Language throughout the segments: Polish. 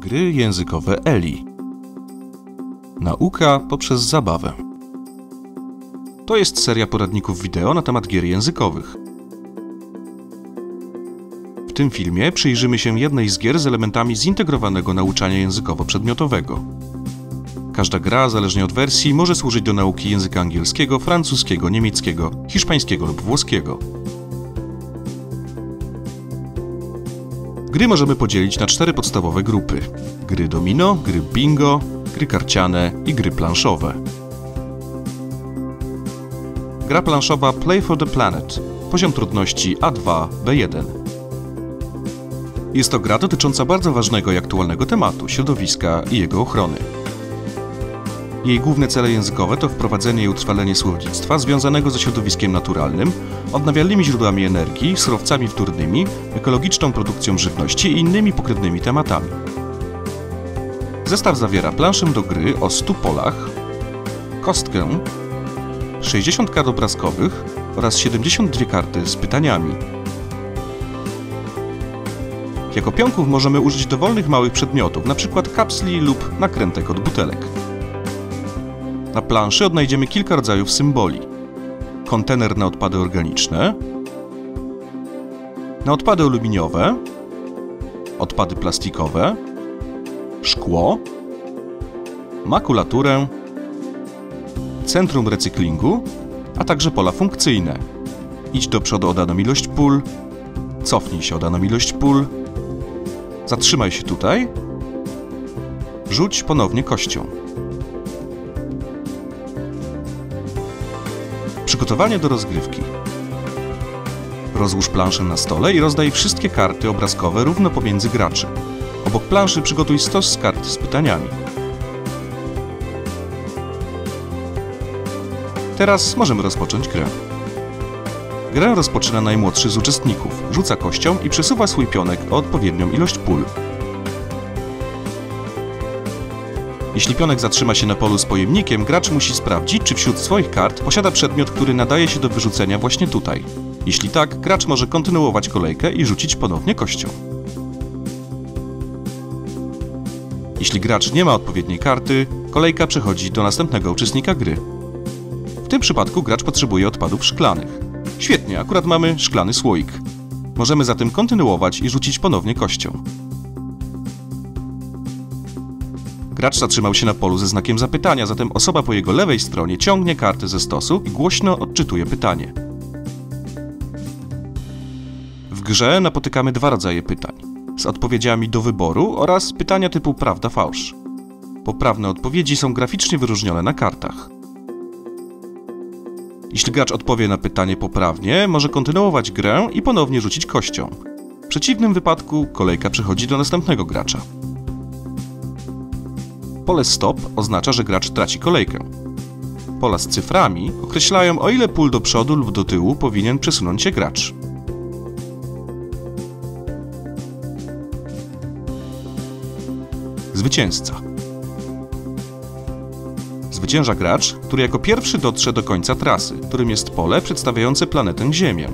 Gry językowe Eli. Nauka poprzez zabawę. To jest seria poradników wideo na temat gier językowych. W tym filmie przyjrzymy się jednej z gier z elementami zintegrowanego nauczania językowo-przedmiotowego. Każda gra, zależnie od wersji, może służyć do nauki języka angielskiego, francuskiego, niemieckiego, hiszpańskiego lub włoskiego. Gry możemy podzielić na 4 podstawowe grupy: gry domino, gry bingo, gry karciane i gry planszowe. Gra planszowa Play for the Planet, poziom trudności A2, B1. Jest to gra dotycząca bardzo ważnego i aktualnego tematu, środowiska i jego ochrony. Jej główne cele językowe to wprowadzenie i utrwalenie słownictwa związanego ze środowiskiem naturalnym, odnawialnymi źródłami energii, surowcami wtórnymi, ekologiczną produkcją żywności i innymi pokrewnymi tematami. Zestaw zawiera planszę do gry o 100 polach, kostkę, 60 kart obrazkowych oraz 72 karty z pytaniami. Jako pionków możemy użyć dowolnych małych przedmiotów, np. kapsli lub nakrętek od butelek. Na planszy odnajdziemy kilka rodzajów symboli. Kontener na odpady organiczne, na odpady aluminiowe, odpady plastikowe, szkło, makulaturę, centrum recyklingu, a także pola funkcyjne. Idź do przodu o daną ilość pól, cofnij się o daną ilość pól, zatrzymaj się tutaj, rzuć ponownie kością. Przygotowanie do rozgrywki. Rozłóż planszę na stole i rozdaj wszystkie karty obrazkowe równo pomiędzy graczy. Obok planszy przygotuj stos z kart z pytaniami. Teraz możemy rozpocząć grę. Grę rozpoczyna najmłodszy z uczestników. Rzuca kością i przesuwa swój pionek o odpowiednią ilość pól. Jeśli pionek zatrzyma się na polu z pojemnikiem, gracz musi sprawdzić, czy wśród swoich kart posiada przedmiot, który nadaje się do wyrzucenia właśnie tutaj. Jeśli tak, gracz może kontynuować kolejkę i rzucić ponownie kością. Jeśli gracz nie ma odpowiedniej karty, kolejka przechodzi do następnego uczestnika gry. W tym przypadku gracz potrzebuje odpadów szklanych. Świetnie, akurat mamy szklany słoik. Możemy zatem kontynuować i rzucić ponownie kością. Gracz zatrzymał się na polu ze znakiem zapytania, zatem osoba po jego lewej stronie ciągnie kartę ze stosu i głośno odczytuje pytanie. W grze napotykamy 2 rodzaje pytań: z odpowiedziami do wyboru oraz pytania typu prawda-fałsz. Poprawne odpowiedzi są graficznie wyróżnione na kartach. Jeśli gracz odpowie na pytanie poprawnie, może kontynuować grę i ponownie rzucić kością. W przeciwnym wypadku kolejka przechodzi do następnego gracza. Pole stop oznacza, że gracz traci kolejkę. Pola z cyframi określają, o ile pól do przodu lub do tyłu powinien przesunąć się gracz. Zwycięzca. Zwycięża gracz, który jako pierwszy dotrze do końca trasy, którym jest pole przedstawiające planetę Ziemię.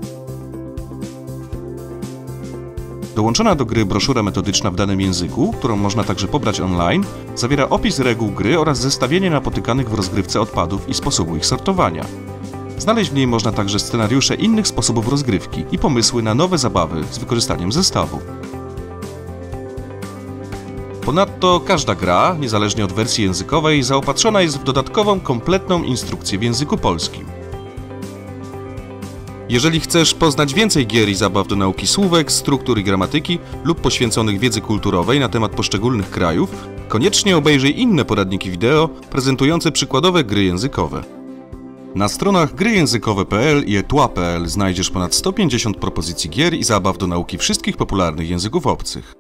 Dołączona do gry broszura metodyczna w danym języku, którą można także pobrać online, zawiera opis reguł gry oraz zestawienie napotykanych w rozgrywce odpadów i sposobu ich sortowania. Znaleźć w niej można także scenariusze innych sposobów rozgrywki i pomysły na nowe zabawy z wykorzystaniem zestawu. Ponadto każda gra, niezależnie od wersji językowej, zaopatrzona jest w dodatkową, kompletną instrukcję w języku polskim. Jeżeli chcesz poznać więcej gier i zabaw do nauki słówek, struktur i gramatyki lub poświęconych wiedzy kulturowej na temat poszczególnych krajów, koniecznie obejrzyj inne poradniki wideo prezentujące przykładowe gry językowe. Na stronach gryjęzykowe.pl i etła.pl znajdziesz ponad 150 propozycji gier i zabaw do nauki wszystkich popularnych języków obcych.